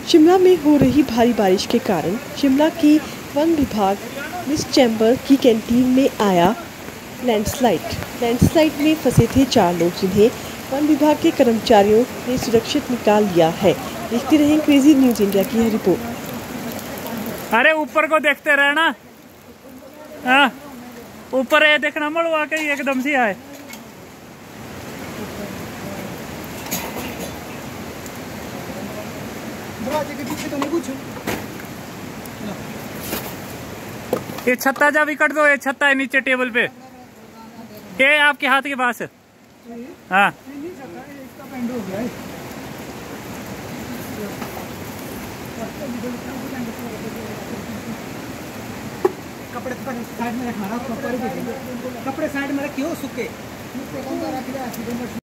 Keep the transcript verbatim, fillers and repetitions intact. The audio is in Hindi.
शिमला में हो रही भारी बारिश के कारण शिमला की वन विभाग मिस चैम्बर की कैंटीन में आया लैंडस्लाइड। लैंडस्लाइड में फंसे थे चार लोग, जिन्हें वन विभाग के कर्मचारियों ने सुरक्षित निकाल लिया है। देखते रहें क्रेजी न्यूज इंडिया की यह रिपोर्ट। अरे ऊपर को देखते रहना, हाँ ऊपर ये देखना मड़वा के एकदम से आए। के पीछे तो नहीं कुछ। ये छत्ता जा भी कट दो, ये छत्ता है नीचे टेबल पे, ये आपके हाथ के पास। हाँ कपड़े साइड में रखना, कपड़े साइड में रखियो सूखे।